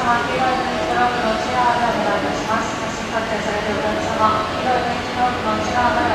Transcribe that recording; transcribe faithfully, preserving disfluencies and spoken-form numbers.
様、黄色いベンチの奥の内側までお願いいたします。写真撮影されているお客様、黄色いベンチの奥の内側まで